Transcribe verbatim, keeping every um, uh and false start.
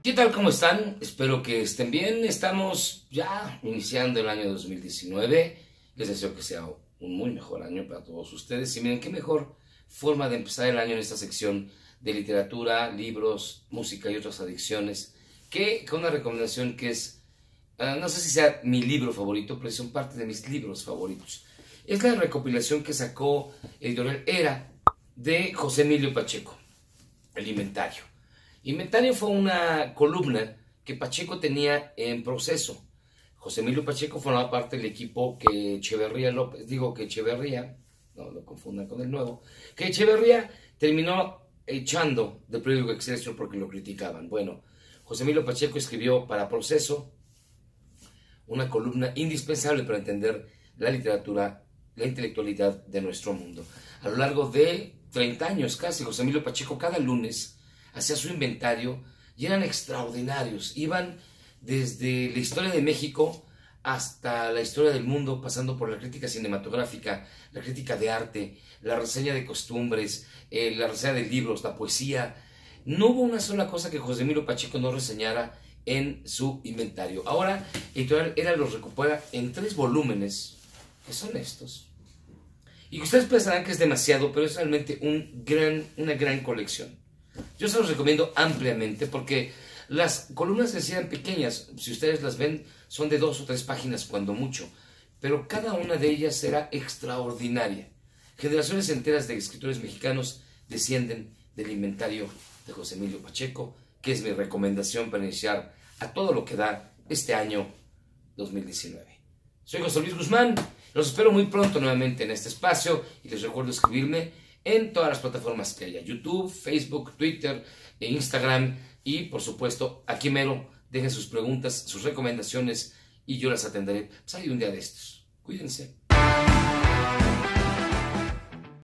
¿Qué tal? ¿Cómo están? Espero que estén bien. Estamos ya iniciando el año dos mil diecinueve. Les deseo que sea un muy mejor año para todos ustedes. Y miren, qué mejor forma de empezar el año en esta sección de literatura, libros, música y otras adicciones, que con una recomendación que es, uh, no sé si sea mi libro favorito, pero son parte de mis libros favoritos. Es la recopilación que sacó Editorial Era de José Emilio Pacheco, El Inventario. Inventario fue una columna que Pacheco tenía en Proceso. José Emilio Pacheco formaba parte del equipo que Echeverría López, digo que Echeverría, no lo confundan con el nuevo, que Echeverría terminó echando del periódico Excelsior porque lo criticaban. Bueno, José Emilio Pacheco escribió para Proceso una columna indispensable para entender la literatura, la intelectualidad de nuestro mundo. A lo largo de treinta años casi, José Emilio Pacheco cada lunes hacía su inventario y eran extraordinarios. Iban desde la historia de México hasta la historia del mundo, pasando por la crítica cinematográfica, la crítica de arte, la reseña de costumbres, eh, la reseña de libros, la poesía. No hubo una sola cosa que José Emilio Pacheco no reseñara en su inventario. Ahora, Editorial Era los recupera en tres volúmenes, que son estos. Y ustedes pensarán que es demasiado, pero es realmente un gran, una gran colección. Yo se los recomiendo ampliamente porque las columnas sean pequeñas, si ustedes las ven, son de dos o tres páginas cuando mucho, pero cada una de ellas será extraordinaria. Generaciones enteras de escritores mexicanos descienden del inventario de José Emilio Pacheco, que es mi recomendación para iniciar a todo lo que da este año dos mil diecinueve. Soy José Luis Guzmán, los espero muy pronto nuevamente en este espacio y les recuerdo escribirme en todas las plataformas que haya: YouTube, Facebook, Twitter e Instagram. Y por supuesto, aquí mero, dejen sus preguntas, sus recomendaciones y yo las atenderé. Pues hay un día de estos. Cuídense.